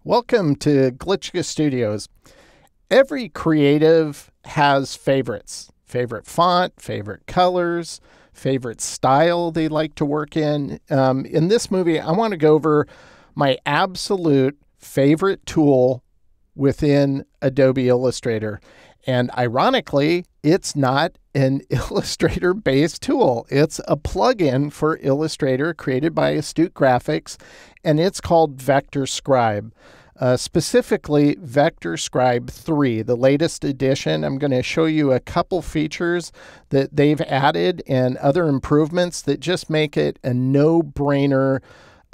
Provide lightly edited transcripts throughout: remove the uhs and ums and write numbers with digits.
Welcome to Glitschka Studios. Every creative has favorites. Favorite font, favorite colors, favorite style they like to work in. In this movie, I want to go over my absolute favorite tool within Adobe Illustrator. And ironically, it's not an Illustrator-based tool. It's a plugin for Illustrator created by Astute Graphics, and it's called VectorScribe. Specifically, VectorScribe 3, the latest edition. I'm going to show you a couple features that they've added and other improvements that just make it a no-brainer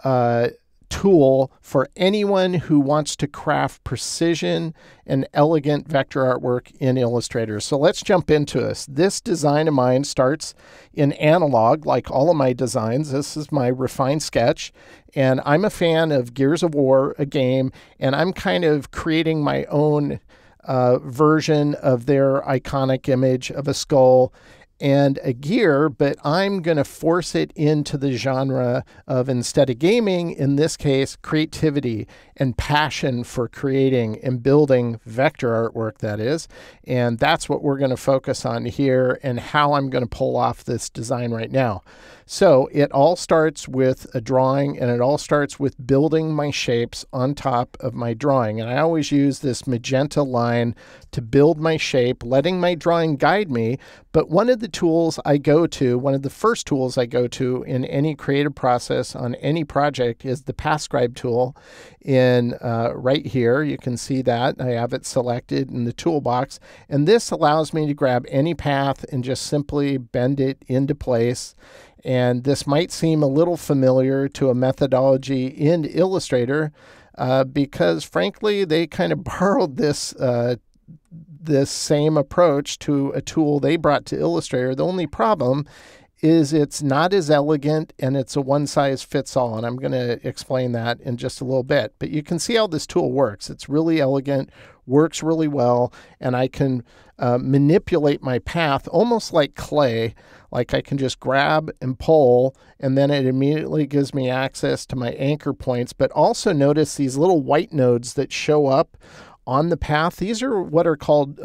tool for anyone who wants to craft precision and elegant vector artwork in Illustrator. So let's jump into this. This design of mine starts in analog, like all of my designs. This is my refined sketch, and I'm a fan of Gears of War, a game, and I'm kind of creating my own version of their iconic image of a skull and a gear, but I'm going to force it into the genre of, instead of gaming, in this case, creativity and passion for creating and building vector artwork, that is. And that's what we're going to focus on here and how I'm going to pull off this design right now. So it all starts with a drawing, and it all starts with building my shapes on top of my drawing. And I always use this magenta line to build my shape, letting my drawing guide me. But one of the tools I go to, one of the first tools I go to in any creative process on any project is the PathScribe tool in right here. You can see that. I have it selected in the toolbox. And this allows me to grab any path and just simply bend it into place. And this might seem a little familiar to a methodology in Illustrator because, frankly, they kind of borrowed this this same approach to a tool they brought to Illustrator. The only problem is it's not as elegant, and it's a one-size-fits-all, and I'm going to explain that in just a little bit. But you can see how this tool works. It's really elegant, works really well, and I can manipulate my path almost like clay. Like I can just grab and pull, and then it immediately gives me access to my anchor points. But also notice these little white nodes that show up on the path. These are what are called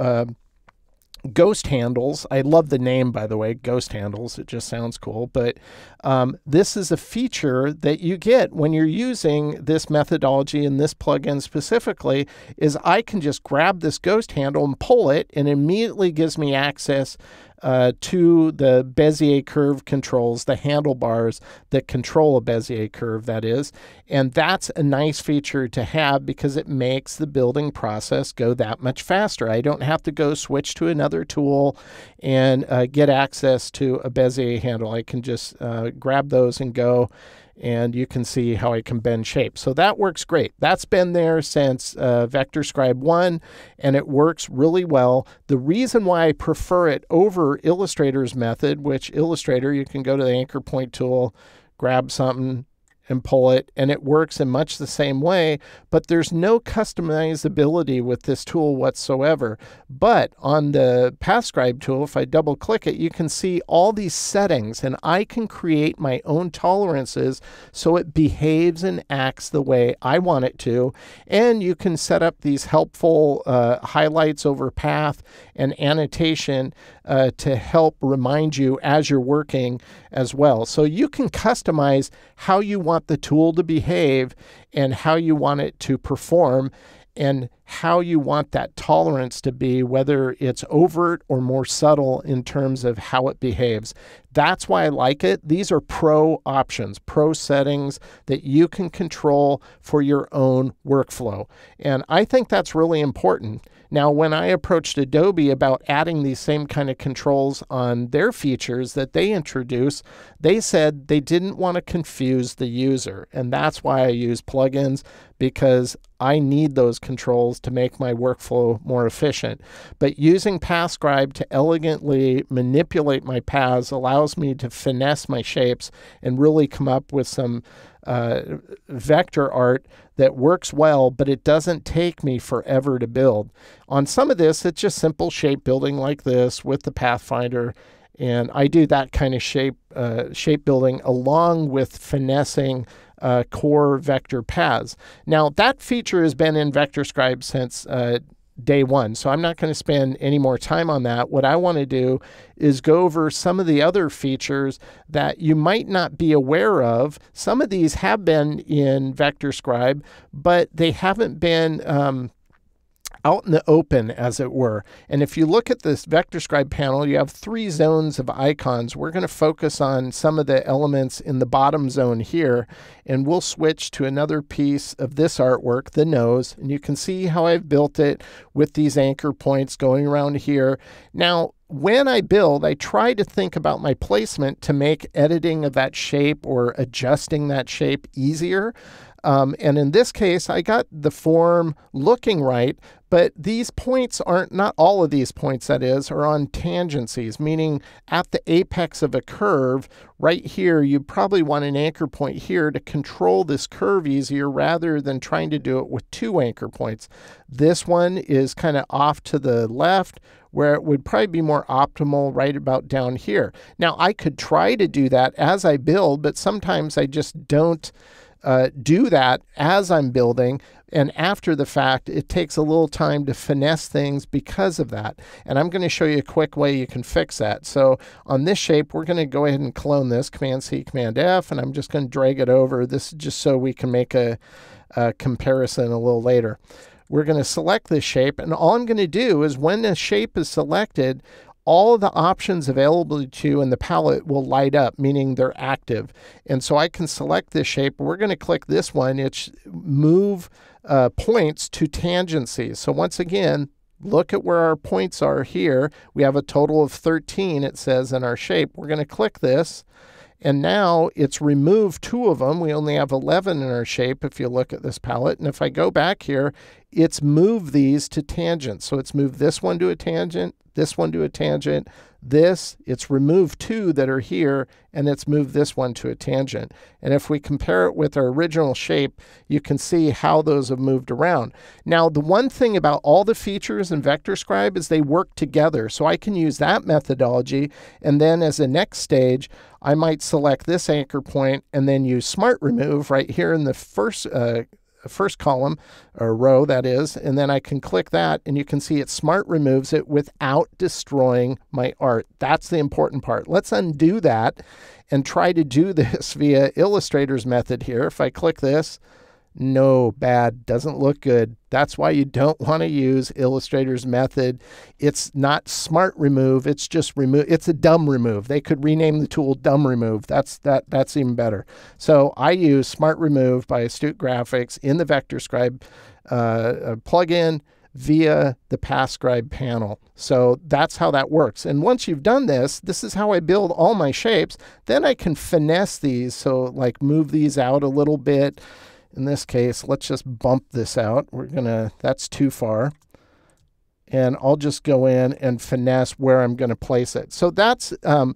ghost handles. I love the name, by the way, ghost handles. It just sounds cool. But this is a feature that you get when you're using this methodology and this plugin specifically, is I can just grab this ghost handle and pull it, and it immediately gives me access to the Bezier curve controls, the handlebars that control a Bezier curve, that is. And that's a nice feature to have because it makes the building process go that much faster. I don't have to go switch to another tool and get access to a Bezier handle. I can just grab those and go. And you can see how I can bend shape. So that works great. That's been there since VectorScribe 1, and it works really well. The reason why I prefer it over Illustrator's method, which Illustrator, you can go to the anchor point tool, grab something, and pull it, and it works in much the same way, but there's no customizability with this tool whatsoever. But on the PathScribe tool, if I double click it, you can see all these settings, and I can create my own tolerances so it behaves and acts the way I want it to. And you can set up these helpful highlights over path and annotation to help remind you as you're working as well. So you can customize how you want the tool to behave and how you want it to perform and how you want that tolerance to be, whether it's overt or more subtle in terms of how it behaves. That's why I like it. These are pro options, pro settings that you can control for your own workflow. And I think that's really important. Now, when I approached Adobe about adding these same kind of controls on their features that they introduce, they said they didn't want to confuse the user. And that's why I use plugins, because I need those controls to make my workflow more efficient. But using PathScribe to elegantly manipulate my paths allows me to finesse my shapes and really come up with some vector art that works well, but it doesn't take me forever to build. On some of this, it's just simple shape building like this with the Pathfinder, and I do that kind of shape building along with finessing core vector paths. Now, that feature has been in VectorScribe since day one, so I'm not going to spend any more time on that. What I want to do is go over some of the other features that you might not be aware of. Some of these have been in VectorScribe, but they haven't been out in the open, as it were. And if you look at this VectorScribe panel, you have 3 zones of icons. We're going to focus on some of the elements in the bottom zone here, and we'll switch to another piece of this artwork, the nose. And you can see how I've built it with these anchor points going around here. Now, when I build, I try to think about my placement to make editing of that shape or adjusting that shape easier. And in this case, I got the form looking right, but these points aren't, not all of these points, that is, are on tangencies, meaning at the apex of a curve, right here, you probably want an anchor point here to control this curve easier rather than trying to do it with 2 anchor points. This one is kind of off to the left, where it would probably be more optimal right about down here. Now, I could try to do that as I build, but sometimes I just don't do that as I'm building, and after the fact, it takes a little time to finesse things because of that. And I'm going to show you a quick way you can fix that. So on this shape, we're going to go ahead and clone this, Command-C, Command-F, and I'm just going to drag it over. This is just so we can make a comparison a little later. We're going to select this shape, and all I'm going to do is when the shape is selected, all of the options available to you in the palette will light up, meaning they're active. And so I can select this shape. We're going to click this one. It's move points to tangencies. So once again, look at where our points are here. We have a total of 13, it says in our shape. We're going to click this. And now it's removed 2 of them. We only have 11 in our shape if you look at this palette. And if I go back here, it's moved these to tangents. So it's moved this one to a tangent, this one to a tangent, this, it's removed 2 that are here, and it's moved this one to a tangent. And if we compare it with our original shape, you can see how those have moved around. Now, the one thing about all the features in VectorScribe is they work together. So I can use that methodology, and then as a next stage, I might select this anchor point and then use Smart Remove right here in the first column, or row that is, and then I can click that, and you can see it smart removes it without destroying my art. That's the important part. Let's undo that and try to do this via Illustrator's method here. If I click this, no, bad, doesn't look good. That's why you don't want to use Illustrator's method. It's not smart remove, it's just remove. It's a dumb remove. They could rename the tool dumb remove. That's even better. So I use Smart Remove by Astute Graphics in the VectorScribe plugin via the PathScribe panel. So that's how that works. And once you've done this, this is how I build all my shapes. Then I can finesse these. So like move these out a little bit. In this case, let's just bump this out. That's too far. And I'll just go in and finesse where I'm going to place it. So that's,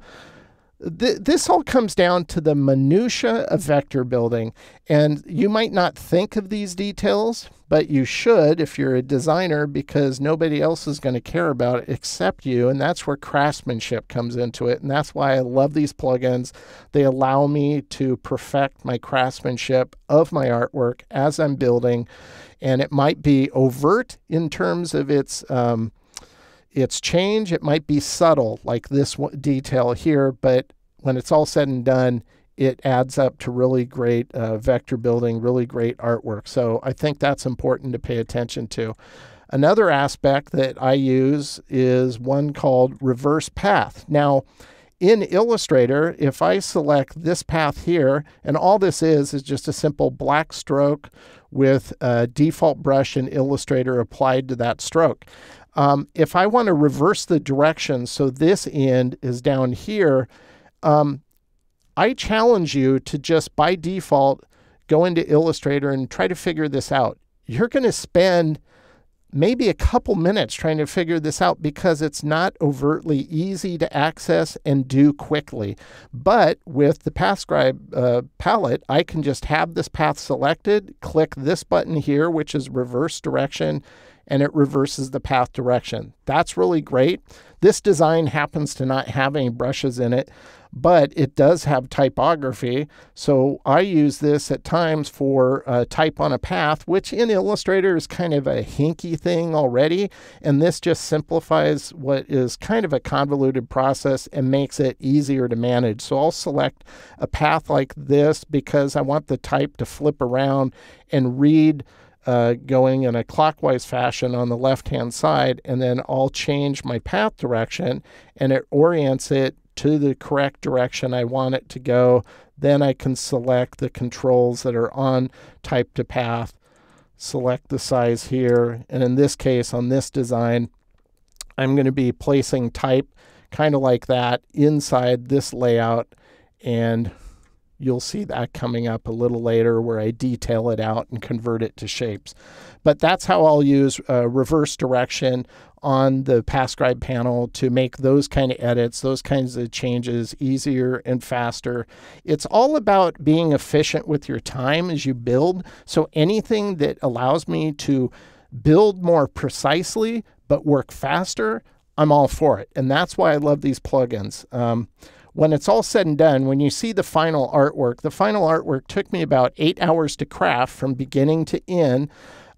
this all comes down to the minutia of vector building. And you might not think of these details, but you should if you're a designer, because nobody else is going to care about it except you. And that's where craftsmanship comes into it. And that's why I love these plugins. They allow me to perfect my craftsmanship of my artwork as I'm building. And it might be overt in terms of its change. It might be subtle, like this detail here, but when it's all said and done, it adds up to really great vector building, really great artwork. So I think that's important to pay attention to. Another aspect that I use is one called reverse path. Now, in Illustrator, if I select this path here, and all this is just a simple black stroke with a default brush in Illustrator applied to that stroke. If I want to reverse the direction, so this end is down here, I challenge you to just by default go into Illustrator and try to figure this out. You're going to spend maybe a couple minutes trying to figure this out because it's not overtly easy to access and do quickly. But with the PathScribe palette, I can just have this path selected, click this button here, which is reverse direction, and it reverses the path direction. That's really great. This design happens to not have any brushes in it, but it does have typography. So I use this at times for type on a path, which in Illustrator is kind of a hinky thing already. And this just simplifies what is kind of a convoluted process and makes it easier to manage. So I'll select a path like this because I want the type to flip around and read going in a clockwise fashion on the left-hand side, and then I'll change my path direction and it orients it to the correct direction I want it to go. Then I can select the controls that are on type to path, select the size here, and in this case, on this design, I'm going to be placing type kind of like that inside this layout, and you'll see that coming up a little later where I detail it out and convert it to shapes. But that's how I'll use reverse direction on the PathScribe panel to make those kind of edits, those kinds of changes easier and faster. It's all about being efficient with your time as you build. So anything that allows me to build more precisely but work faster, I'm all for it. And that's why I love these plugins. When it's all said and done, when you see the final artwork took me about 8 hours to craft from beginning to end.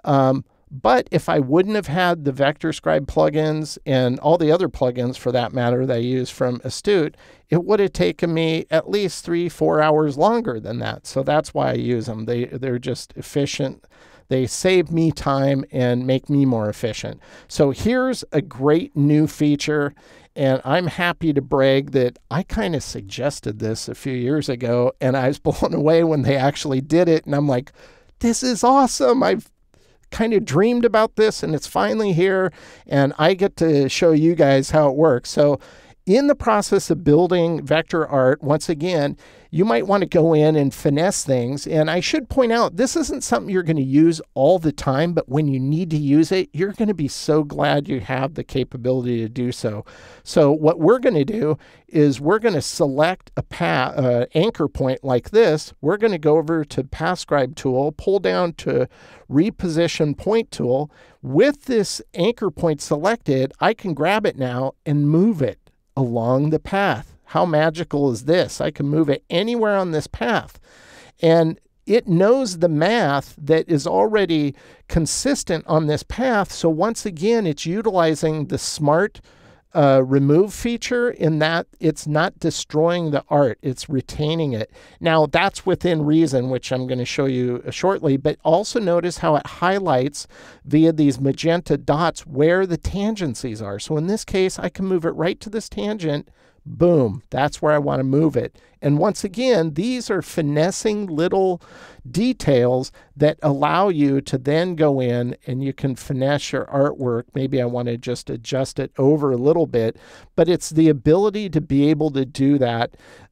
But if I wouldn't have had the VectorScribe plugins and all the other plugins for that matter that I use from Astute, it would have taken me at least 3-4 hours longer than that. So that's why I use them. They're just efficient. They save me time and make me more efficient. So here's a great new feature. And I'm happy to brag that I kind of suggested this a few years ago, and I was blown away when they actually did it. And I'm like, this is awesome. I've kind of dreamed about this, and it's finally here, and I get to show you guys how it works. So in the process of building vector art, once again, you might want to go in and finesse things. And I should point out, this isn't something you're going to use all the time, but when you need to use it, you're going to be so glad you have the capability to do so. So what we're going to do is we're going to select a anchor point like this. We're going to go over to PathScribe tool, pull down to reposition point tool. With this anchor point selected, I can grab it now and move it along the path. How magical is this? I can move it anywhere on this path. And it knows the math that is already consistent on this path. So once again, it's utilizing the smart remove feature in that it's not destroying the art, it's retaining it. Now that's within reason, which I'm going to show you shortly, but also notice how it highlights via these magenta dots where the tangencies are. So in this case, I can move it right to this tangent. Boom, that's where I want to move it. And once again, these are finessing little details that allow you to then go in and you can finesse your artwork. Maybe I want to just adjust it over a little bit, but it's the ability to be able to do that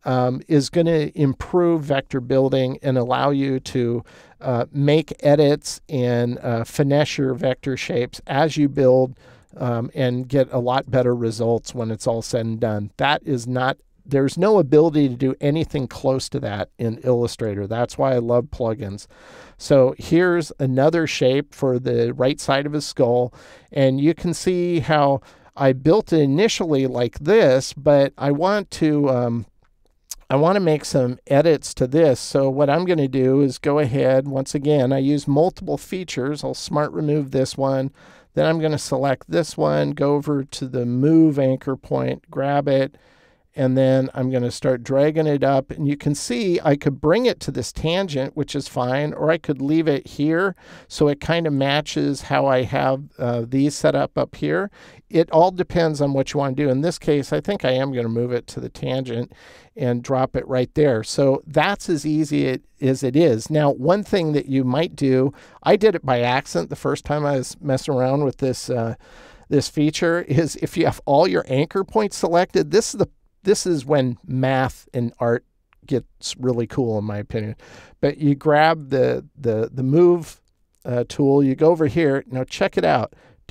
is going to improve vector building and allow you to make edits and finesse your vector shapes as you build. And get a lot better results when it's all said and done. There's no ability to do anything close to that in Illustrator. That's why I love plugins. So here's another shape for the right side of his skull. And you can see how I built it initially like this, but I want to make some edits to this. So what I'm going to do is go ahead. Once again, I use multiple features. I'll smart remove this one. Then I'm going to select this one, go over to the move anchor point, grab it, and then I'm going to start dragging it up. And you can see I could bring it to this tangent, which is fine, or I could leave it here so it kind of matches how I have these set up here. It all depends on what you want to do. In this case, I think I am going to move it to the tangent and drop it right there. So that's as easy as it is. Now, one thing that you might do, I did it by accident the first time I was messing around with this this feature, is if you have all your anchor points selected, this is when math and art gets really cool in my opinion. But you grab the move tool, you go over here, now check it out.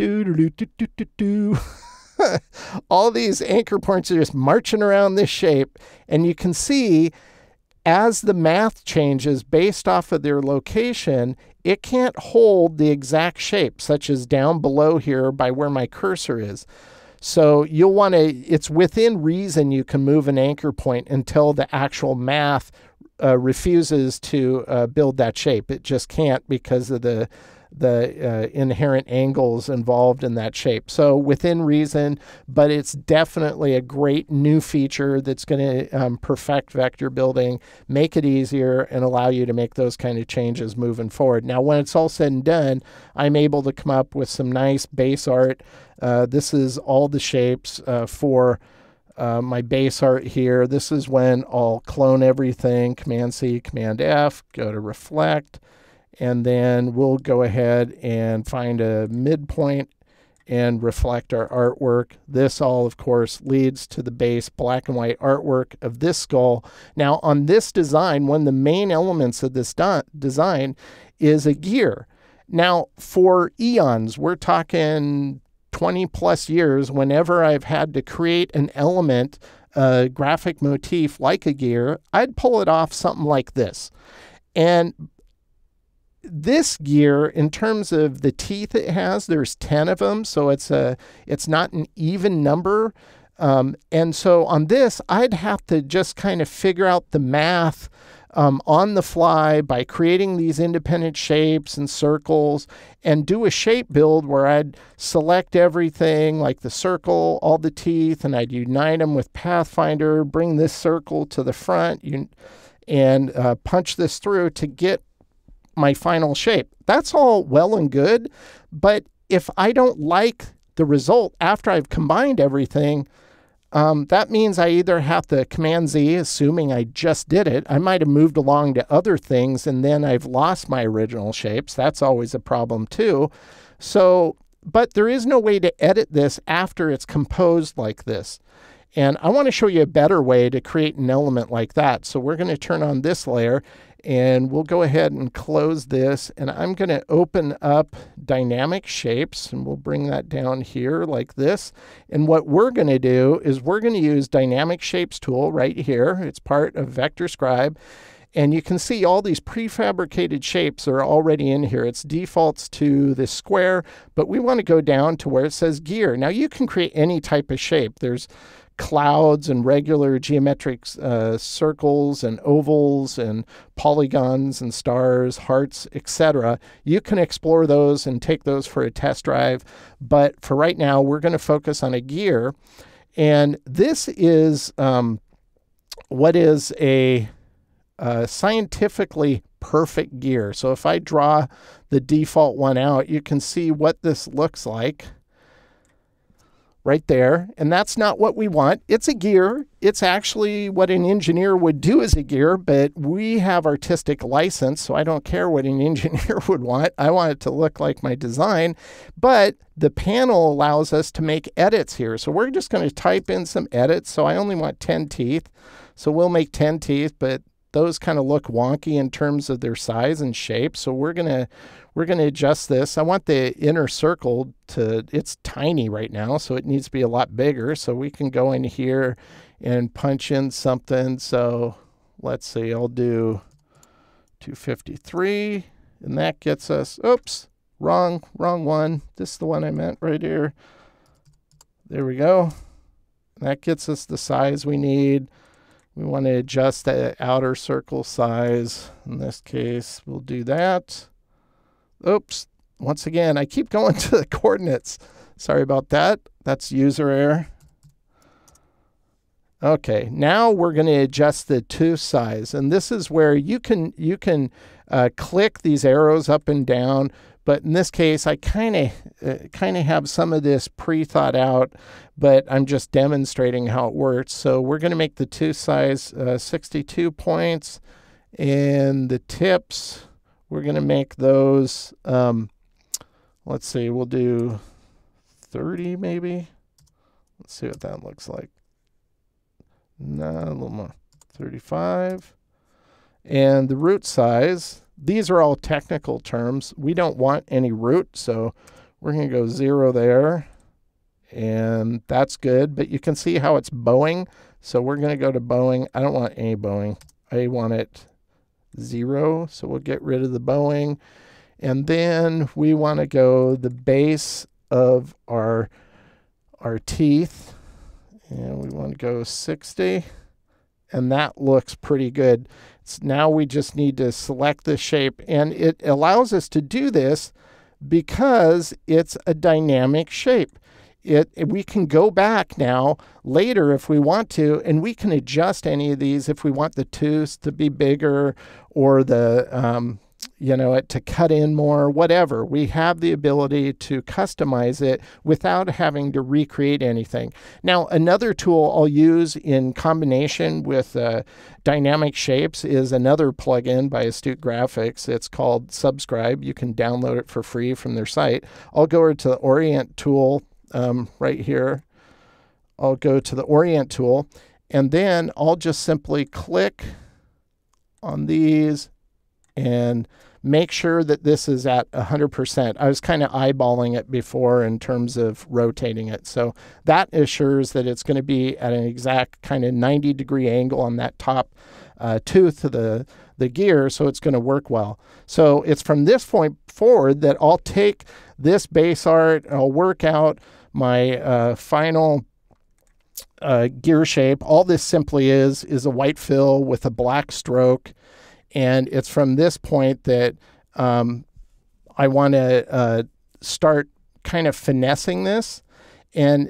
All these anchor points are just marching around this shape, and you can see as the math changes based off of their location, it can't hold the exact shape, such as down below here by where my cursor is. So you'll want to, it's within reason you can move an anchor point until the actual math refuses to build that shape. It just can't because of the inherent angles involved in that shape. So within reason, but it's definitely a great new feature that's going to perfect vector building, make it easier, and allow you to make those kind of changes moving forward. Now, when it's all said and done, I'm able to come up with some nice base art. This is all the shapes for my base art here. This is when I'll clone everything, Command-C, Command-F, go to Reflect, and then we'll go ahead and find a midpoint and reflect our artwork. This all, of course, leads to the base black and white artwork of this skull. Now, on this design, one of the main elements of this design is a gear. Now, for eons, we're talking 20 plus years, whenever I've had to create an element, a graphic motif like a gear, I'd pull it off something like this. And this gear, in terms of the teeth it has, there's 10 of them, so it's not an even number. And so on this, I'd have to just kind of figure out the math on the fly by creating these independent shapes and circles, and do a shape build where I'd select everything like the circle, all the teeth, and I'd unite them with Pathfinder, bring this circle to the front, and punch this through to get my final shape. That's all well and good, but if I don't like the result after I've combined everything, that means I either have to Command-Z, assuming I just did it. I might have moved along to other things and then I've lost my original shapes. That's always a problem too. So, but there is no way to edit this after it's composed like this. And I want to show you a better way to create an element like that. So we're going to turn on this layer and we'll go ahead and close this. And I'm going to open up dynamic shapes and we'll bring that down here like this. And what we're going to do is we're going to use dynamic shapes tool right here. It's part of VectorScribe. And you can see all these prefabricated shapes are already in here. It's defaults to this square, but we want to go down to where it says gear. Now you can create any type of shape. There's clouds and regular geometric circles and ovals and polygons and stars, hearts, etc. You can explore those and take those for a test drive. But for right now, we're going to focus on a gear. And this is what is a scientifically perfect gear. So if I draw the default one out, you can see what this looks like right there. And that's not what we want. It's a gear. It's actually what an engineer would do as a gear, but we have artistic license, so I don't care what an engineer would want. I want it to look like my design, but the panel allows us to make edits here. So we're just going to type in some edits. So I only want 10 teeth. So we'll make 10 teeth, but those kind of look wonky in terms of their size and shape. So we're going to adjust this. I want the inner circle to, it's tiny right now, so it needs to be a lot bigger. So we can go in here and punch in something. So let's see, I'll do 253, and that gets us, oops, wrong one. This is the one I meant right here. There we go. That gets us the size we need. We want to adjust the outer circle size. In this case, we'll do that. Oops. Once again, I keep going to the coordinates. Sorry about that. That's user error. Okay, now we're going to adjust the tooth size. And this is where you can click these arrows up and down. But in this case, I kind of have some of this pre-thought out, but I'm just demonstrating how it works. So we're going to make the tooth size 62 points, and the tips, we're going to make those, let's see, we'll do 30 maybe. Let's see what that looks like. No, a little more, 35. And the root size, these are all technical terms. We don't want any root, so we're going to go 0 there. And that's good, but you can see how it's bowing. So we're going to go to bowing. I don't want any bowing. I want it 0, so we'll get rid of the bowing. And then we want to go the base of our teeth, and we want to go 60, and that looks pretty good. Now we just need to select the shape, and it allows us to do this because it's a dynamic shape. We can go back now later if we want to, and we can adjust any of these if we want the tooth to be bigger or the it to cut in more, whatever. We have the ability to customize it without having to recreate anything. Now, another tool I'll use in combination with dynamic shapes is another plugin by Astute Graphics. It's called VectorScribe. You can download it for free from their site. I'll go over to the Orient tool right here. I'll go to the Orient tool, and then I'll just simply click on these and make sure that this is at 100%. I was kind of eyeballing it before in terms of rotating it. So that assures that it's going to be at an exact kind of 90-degree angle on that top tooth of the gear, so it's going to work well. So it's from this point forward that I'll take this base art, I'll work out my final gear shape. All this simply is a white fill with a black stroke. And it's from this point that I want to start kind of finessing this. And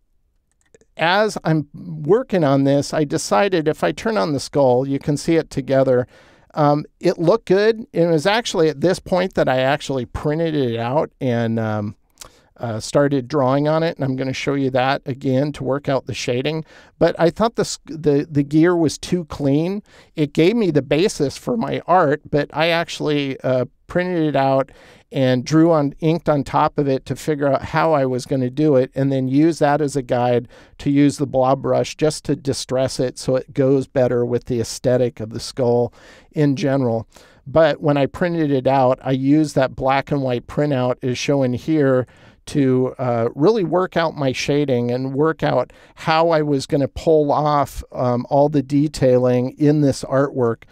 as I'm working on this, I decided if I turn on the skull, you can see it together. It looked good. It was actually at this point that I actually printed it out and started drawing on it, and I'm going to show you that again to work out the shading. But I thought the gear was too clean. It gave me the basis for my art, but I actually printed it out and inked on top of it to figure out how I was going to do it, and then use that as a guide to use the blob brush just to distress it so it goes better with the aesthetic of the skull in general. But when I printed it out, I used that black and white printout as shown here to really work out my shading and work out how I was going to pull off all the detailing in this artwork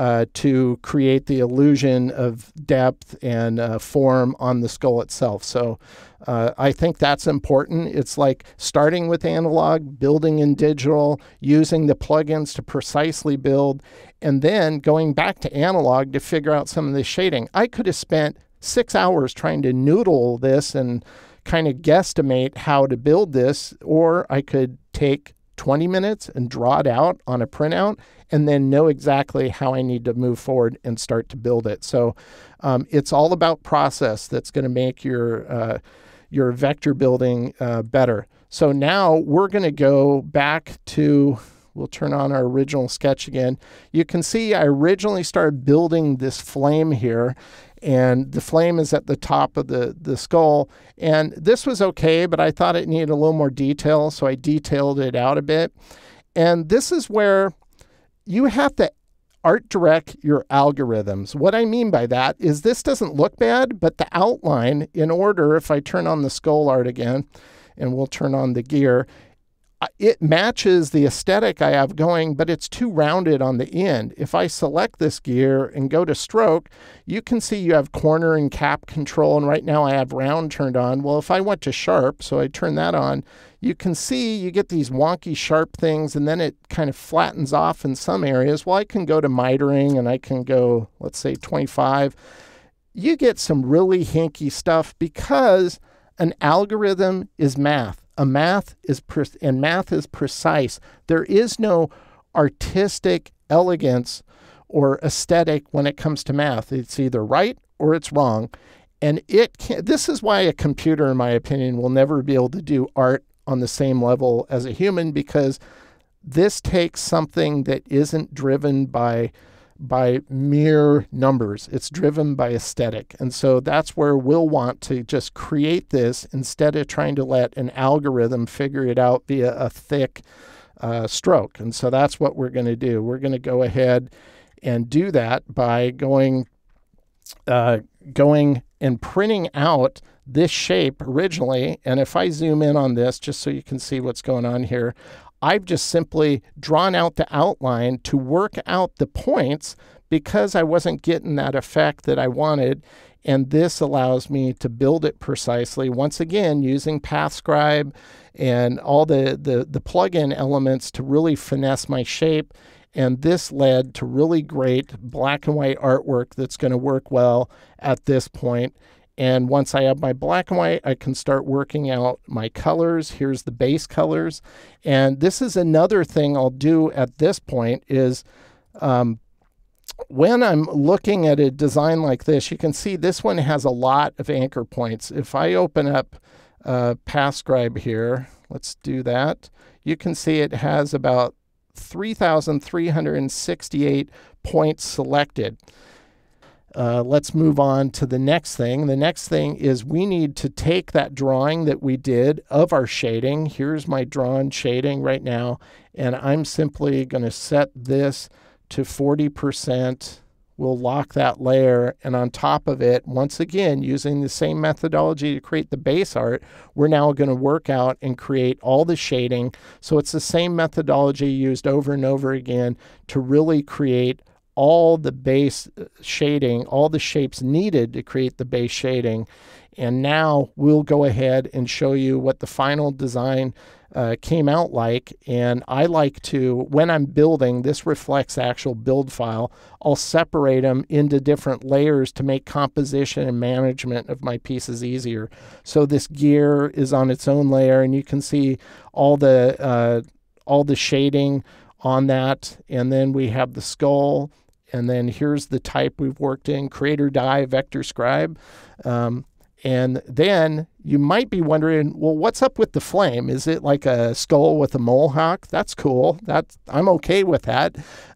to create the illusion of depth and form on the skull itself. So I think that's important. It's like starting with analog, building in digital, using the plugins to precisely build, and then going back to analog to figure out some of the shading. I could have spent 6 hours trying to noodle this and kind of guesstimate how to build this, or I could take 20 minutes and draw it out on a printout and then know exactly how I need to move forward and start to build it. So it's all about process that's going to make your vector building better. So now we're going to go back to, we'll turn on our original sketch again. You can see I originally started building this flame here, and the flame is at the top of the skull. And this was okay, but I thought it needed a little more detail, so I detailed it out a bit. And this is where you have to art direct your algorithms. What I mean by that is this doesn't look bad, but the outline, in order, if I turn on the skull art again, and we'll turn on the gear, it matches the aesthetic I have going, but it's too rounded on the end. If I select this gear and go to stroke, you can see you have corner and cap control, and right now I have round turned on. Well, if I went to sharp, so I turn that on, you can see you get these wonky sharp things, and then it kind of flattens off in some areas. Well, I can go to mitering, and I can go, let's say 25. You get some really hinky stuff because an algorithm is math. Math is precise. There is no artistic elegance or aesthetic when it comes to math. It's either right or it's wrong. And this is why a computer, in my opinion, will never be able to do art on the same level as a human, because this takes something that isn't driven by mere numbers. It's driven by aesthetic. And so that's where we'll want to just create this instead of trying to let an algorithm figure it out via a thick stroke. And so that's what we're going to do. We're going to go ahead and do that by going and printing out this shape originally. And if I zoom in on this, just so you can see what's going on here, I've just simply drawn out the outline to work out the points because I wasn't getting that effect that I wanted. And this allows me to build it precisely, once again, using PathScribe and all the plugin elements to really finesse my shape. And this led to really great black and white artwork that's going to work well at this point. And once I have my black and white, I can start working out my colors. Here's the base colors. And this is another thing I'll do at this point is when I'm looking at a design like this, you can see this one has a lot of anchor points. If I open up PathScribe here, let's do that. You can see it has about 3,368 points selected. Let's move on to the next thing. The next thing is we need to take that drawing that we did of our shading. Here's my drawn shading right now, and I'm simply going to set this to 40%. We'll lock that layer, and on top of it, once again, using the same methodology to create the base art, we're now going to work out and create all the shading. So it's the same methodology used over and over again to really create all the base shading, all the shapes needed to create the base shading. And now we'll go ahead and show you what the final design came out like. And I like to, when I'm building, this reflects the actual build file, I'll separate them into different layers to make composition and management of my pieces easier. So this gear is on its own layer, and you can see all the shading on that. And then we have the skull, and then here's the type we've worked in, Creator Die, VectorScribe. And then you might be wondering, well, what's up with the flame? Is it like a skull with a mohawk? That's cool. I'm okay with that.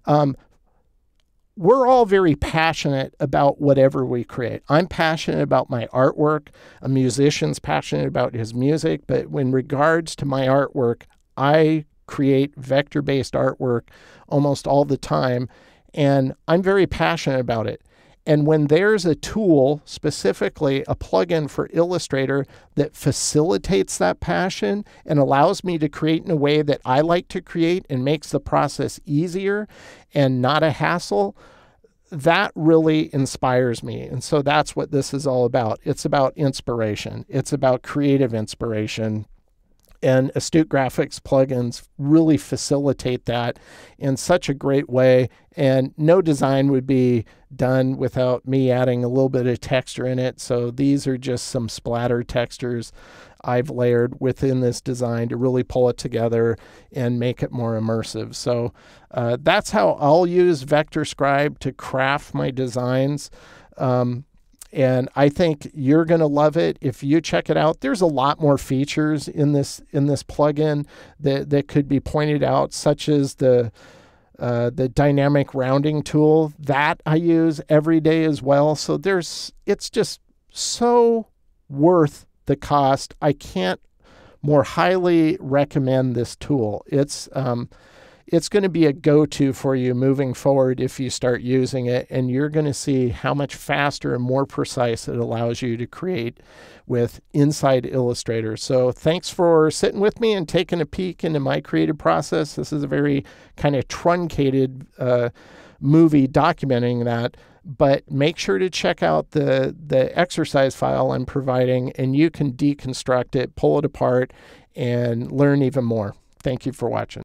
We're all very passionate about whatever we create. I'm passionate about my artwork. A musician's passionate about his music. But in regards to my artwork, I create vector-based artwork almost all the time, and I'm very passionate about it. And when there's a tool, specifically a plugin for Illustrator, that facilitates that passion and allows me to create in a way that I like to create and makes the process easier and not a hassle, that really inspires me. And so that's what this is all about. It's about inspiration. It's about creative inspiration. And Astute Graphics plugins really facilitate that in such a great way. And no design would be done without me adding a little bit of texture in it. So these are just some splatter textures I've layered within this design to really pull it together and make it more immersive. So that's how I'll use VectorScribe to craft my designs. And I think you're going to love it if you check it out. There's a lot more features in this plugin that could be pointed out, such as the dynamic rounding tool that I use every day as well. So it's just so worth the cost. I can't more highly recommend this tool. It's going to be a go-to for you moving forward if you start using it, and you're going to see how much faster and more precise it allows you to create with inside Illustrator. So thanks for sitting with me and taking a peek into my creative process. This is a very kind of truncated movie documenting that, but make sure to check out the exercise file I'm providing, and you can deconstruct it, pull it apart, and learn even more. Thank you for watching.